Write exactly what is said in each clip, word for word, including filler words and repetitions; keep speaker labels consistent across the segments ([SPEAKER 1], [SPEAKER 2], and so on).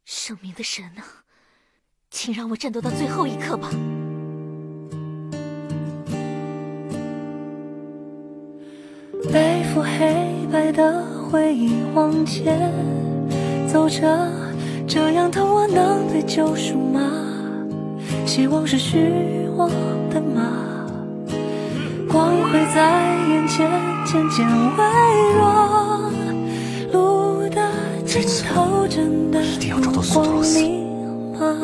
[SPEAKER 1] 生命的神啊，请让我战斗到最后一刻吧。
[SPEAKER 2] 背负黑白的回忆往前走着，这样的我能被救赎吗？希望是虚妄的吗？光辉在眼前渐渐微弱，路的尽头真的有光明吗？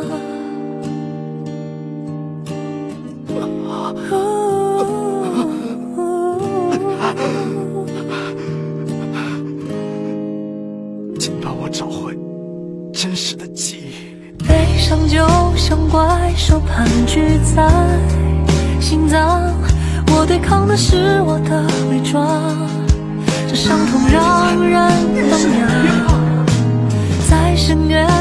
[SPEAKER 3] 请帮我找回真实的记忆。
[SPEAKER 2] 悲伤就像怪兽盘踞在心脏，我对抗的是我的伪装，这伤痛让人动摇，在深渊